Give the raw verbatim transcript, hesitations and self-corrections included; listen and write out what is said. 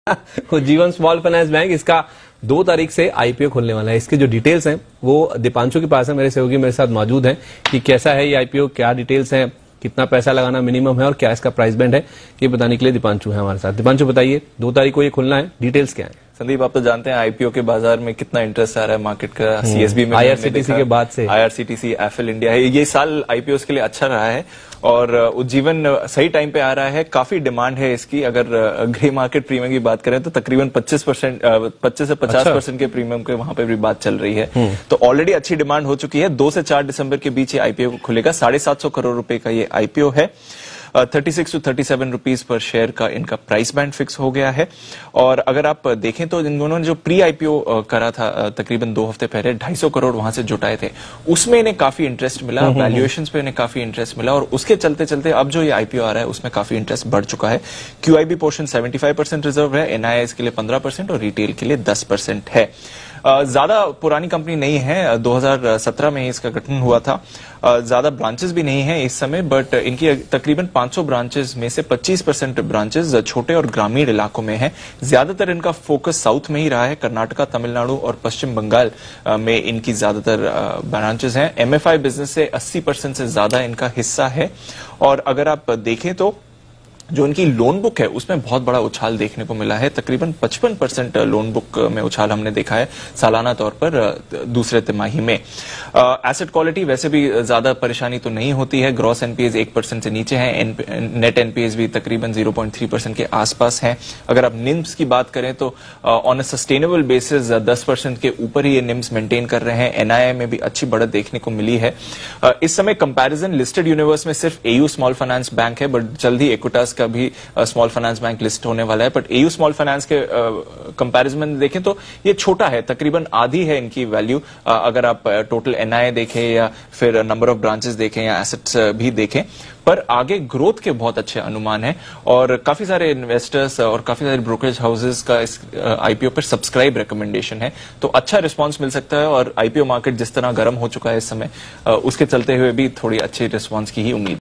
वो जीवन small finance bank, इसका दो तारीख से आईपीओ खुलने वाला है। इसके जो डिटेल्स हैं वो दीपांशु के पास है, मेरे सहयोगी मेरे साथ मौजूद हैं कि कैसा है ये आईपीओ, क्या डिटेल्स हैं, कितना पैसा लगाना मिनिमम है और क्या इसका प्राइस बैंड है, ये बताने के लिए दीपांशु है हमारे साथ। दीपांशु बताइए, दो तारीख को ये खुलना है, डिटेल्स क्या है? संदीप, आप तो जानते हैं आईपीओ के बाजार में कितना इंटरेस्ट आ रहा है मार्केट का। सीएसबी में आईआरसीटीसी के बाद से आईआरसीटीसी, एफएल इंडिया है, ये साल आईपीओ के लिए अच्छा रहा है और उज्जीवन सही टाइम पे आ रहा है। काफी डिमांड है इसकी। अगर ग्रे मार्केट प्रीमियम की बात करें तो तकरीबन पच्चीस परसेंट पच्चीस से पचास परसेंट के प्रीमियम के वहां पे भी बात चल रही है। तो ऑलरेडी अच्छी डिमांड हो चुकी है। दो से चार दिसंबर के बीच ये आईपीओ खुलेगा। साढ़े सात सौ करोड़ रुपए का ये आईपीओ है। Thirty six two thirty seven rupees पर शेयर का इनका प्राइस बैंड फिक्स हो गया है। और अगर आप देखें तो इन दोनों ने जो प्री आईपीओ करा था तकरीबन दो हफ्ते पहले, ढाई सौ करोड़ वहां से जुटाए थे, उसमें इन्हें काफी इंटरेस्ट मिला, वैल्यूएशंस पे इन्हें काफी इंटरेस्ट मिला और उसके चलते चलते अब जो ये आईपीओ आ रहा है उसमें काफी इंटरेस्ट बढ़ चुका है। QIB portion seventy five percent reserve है, एनआईआई इसके लिए पंद्रह परसेंट और रिटेल के लिए दस परसेंट है। ज्यादा पुरानी कंपनी नहीं है, दो हज़ार सत्रह में ही इसका गठन हुआ था। ज्यादा ब्रांचेस भी नहीं है इस समय, बट इनकी तकरीबन पाँच सौ ब्रांचेस में से पच्चीस परसेंट ब्रांचेस छोटे और ग्रामीण इलाकों में है। ज्यादातर इनका फोकस साउथ में ही रहा है। कर्नाटका, तमिलनाडु और पश्चिम बंगाल में इनकी ज्यादातर ब्रांचेस हैं। एमएफआई बिजनेस से अस्सी परसेंट से ज्यादा इनका हिस्सा है। और अगर आप देखें तो जो इनकी लोन बुक है उसमें बहुत बड़ा उछाल देखने को मिला है। तकरीबन पचपन परसेंट लोन बुक में उछाल हमने देखा है सालाना तौर पर दूसरे तिमाही में। एसेट क्वालिटी वैसे भी ज्यादा परेशानी तो नहीं होती है। ग्रॉस एनपीएस एक परसेंट से नीचे है, नेट एनपीएस भी तकरीबन जीरो पॉइंट थ्री परसेंट के आसपास है। अगर आप निम्स की बात करें तो ऑन अ सस्टेनेबल बेसिस दस परसेंट के ऊपर ही ये निम्स मेंटेन कर रहे हैं। एनआईआई में भी अच्छी बढ़त देखने को मिली है। uh, इस समय कंपैरिजन लिस्टेड यूनिवर्स में सिर्फ एयू स्मॉल फाइनेंस बैंक है, बट जल्द ही इक्विटास का भी स्मॉल फाइनेंस बैंक लिस्ट होने वाला है। बट एयू स्मॉल फाइनेंस के कंपैरिजन में देखें तो ये छोटा है, तकरीबन आधी है इनकी वैल्यू। अगर आप टोटल एनआईआई देखें या फिर नंबर ऑफ ब्रांचेस देखें या एसेट्स भी देखें, पर आगे ग्रोथ के बहुत अच्छे अनुमान है और काफी सारे इन्वेस्टर्स और काफी सारे ब्रोकरेज हाउसेस का इस आईपीओ पर सब्सक्राइब रिकमेंडेशन है। तो अच्छा रिस्पांस मिल सकता है और आईपीओ मार्केट जिस तरह गर्म हो चुका है इस समय, उसके चलते हुए भी थोड़ी अच्छी रिस्पांस की ही उम्मीद।